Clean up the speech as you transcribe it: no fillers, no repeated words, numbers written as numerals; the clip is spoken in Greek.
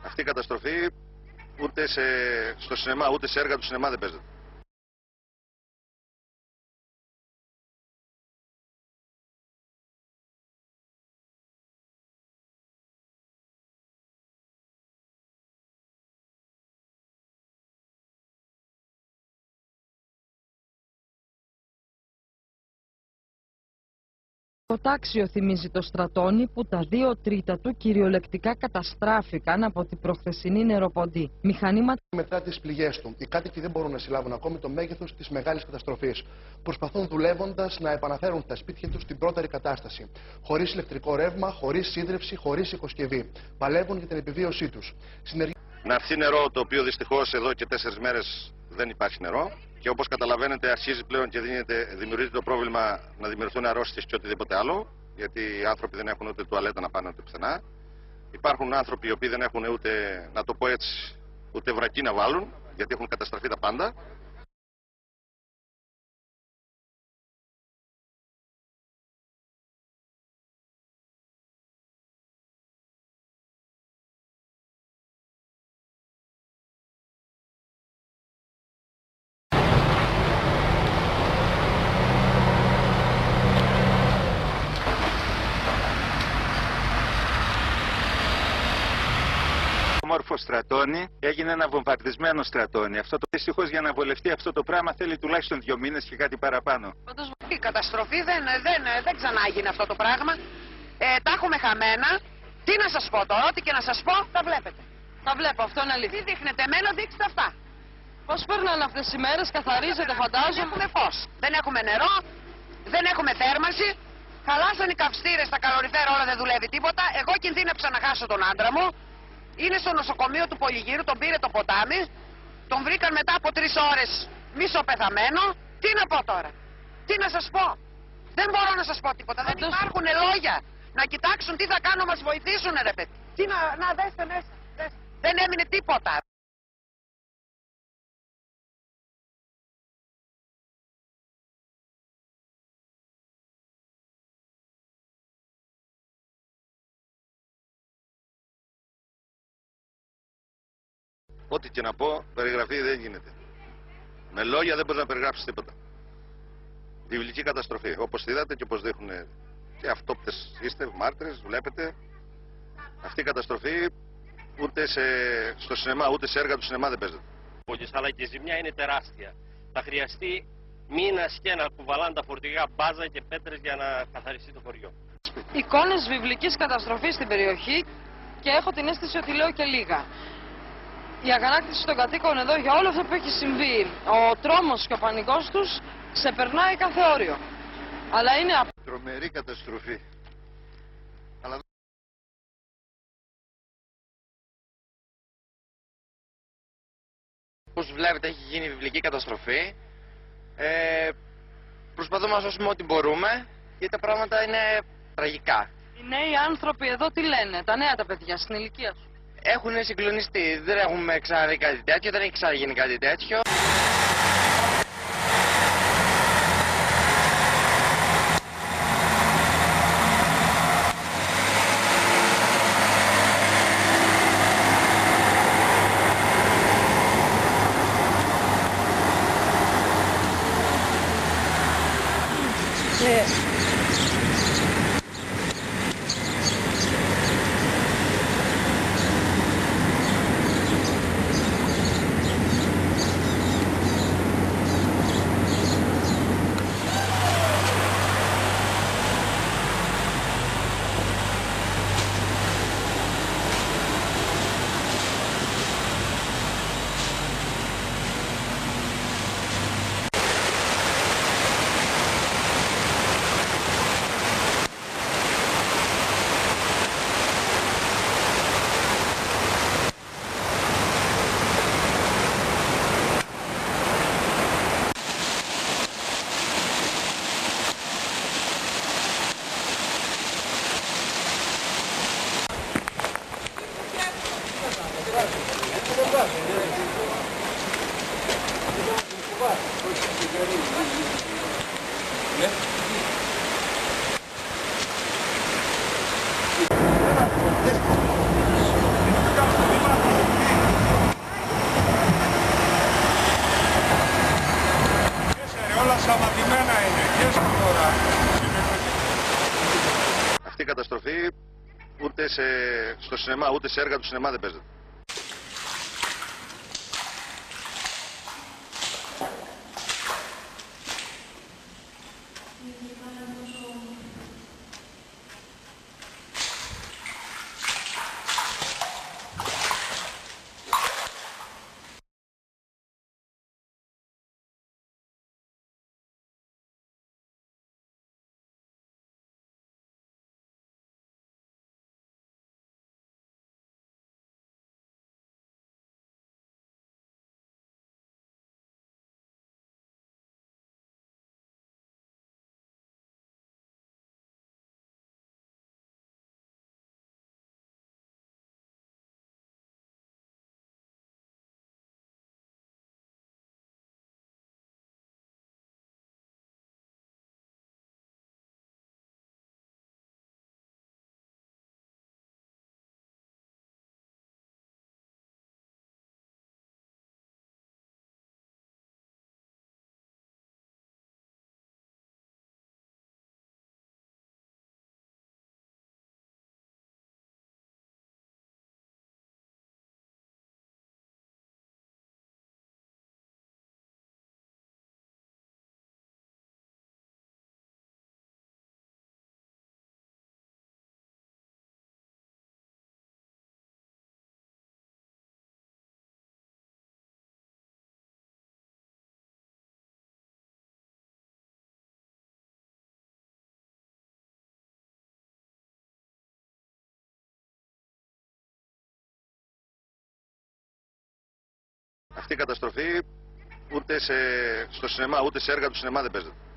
Αυτή η καταστροφή ούτε στο σινεμά, ούτε σε έργα του σινεμά δεν παίζεται. Το τάξιο θυμίζει το Στρατόνι που τα 2/3 του κυριολεκτικά καταστράφηκαν από την προχθεσινή νεροποντή. Μηχανήματα μετά τις πληγές του. Οι κάτοικοι δεν μπορούν να συλλάβουν ακόμη το μέγεθος της μεγάλης καταστροφής. Προσπαθούν δουλεύοντας να επαναφέρουν τα σπίτια τους στην πρώτερη κατάσταση. Χωρίς ηλεκτρικό ρεύμα, χωρίς σύντρευση, χωρίς οικοσκευή. Παλεύουν για την επιβίωσή τους. Να έρθει νερό, το οποίο δυστυχώς εδώ και 4 μέρες δεν υπάρχει νερό. Και όπως καταλαβαίνετε, αρχίζει πλέον και δημιουργείται το πρόβλημα να δημιουργηθούν αρρώστιες και οτιδήποτε άλλο. Γιατί οι άνθρωποι δεν έχουν ούτε τουαλέτα να πάνε ούτε πουθενά. Υπάρχουν άνθρωποι οι οποίοι δεν έχουν ούτε, να το πω έτσι, ούτε βρακί να βάλουν, γιατί έχουν καταστραφεί τα πάντα. Όμορφο Στρατόνι, έγινε ένα βομβαρδισμένο Στρατόνι. Αυτό το δυστυχώς για να βολευτεί αυτό το πράγμα θέλει τουλάχιστον 2 μήνες και κάτι παραπάνω. Η καταστροφή δεν ξανάγινε αυτό το πράγμα. Τα έχουμε χαμένα. Τι να σας πω τώρα, ό,τι και να σας πω, τα βλέπετε. τα βλέπω, αυτό είναι αλήθεια. Τι δείχνετε εμένα, δείξτε αυτά. Πώς περνάνε αυτές οι μέρες, καθαρίζεται φαντάζομαι. Δεν έχουμε φως, δεν έχουμε νερό, δεν έχουμε θέρμανση. Χαλάσαν οι καυστήρες, τα καλοριφέρα, όλα δεν δουλεύει τίποτα. Εγώ κινδύνεψα να χάσω τον άντρα μου. Είναι στο νοσοκομείο του Πολυγύρου, τον πήρε το ποτάμι. Τον βρήκαν μετά από 3 ώρες μισοπεθαμένο. Τι να πω τώρα, τι να σας πω. Δεν μπορώ να σας πω τίποτα, δεν υπάρχουν λόγια. Να κοιτάξουν τι θα κάνω, μας βοηθήσουν ρε παιδί. Τι να δέστε μέσα, δέστε. Δεν έμεινε τίποτα. Ό,τι και να πω, περιγραφή δεν γίνεται. Με λόγια δεν μπορεί να περιγράψει τίποτα. Βιβλική καταστροφή. Όπως είδατε και όπως δείχνουν και αυτόπτες είστε, μάρτυρες, βλέπετε. Αυτή η καταστροφή ούτε στο σινεμά, ούτε σε έργα του σινεμά δεν παίζεται. Αλλά και η ζημιά είναι τεράστια. Θα χρειαστεί μήνας και να κουβαλάνε τα φορτηγά μπάζα και πέτρες για να καθαριστεί το χωριό. Εικόνες βιβλικής καταστροφής στην περιοχή και έχω την αίσθηση ότι λέω και λίγα. Η αγανάκτηση των κατοίκων εδώ για όλο αυτό που έχει συμβεί, ο τρόμος και ο πανικός τους ξεπερνάει κάθε όριο. Αλλά είναι τρομερή καταστροφή. Αλλά... Όπως βλέπετε έχει γίνει βιβλική καταστροφή. Προσπαθούμε να σώσουμε ό,τι μπορούμε, γιατί τα πράγματα είναι τραγικά. Οι νέοι άνθρωποι εδώ τι λένε, τα νέα τα παιδιά στην ηλικία σου? Έχουν συγκλονιστεί, δεν έχουμε ξαναδεί κάτι τέτοιο, δεν έχει ξαναγίνει κάτι τέτοιο. ούτε στο σινεμά ούτε σε έργα του σινεμά δεν παίζεται. Αυτή η καταστροφή ούτε στο σινεμά ούτε σε έργα του σινεμά δεν παίζεται.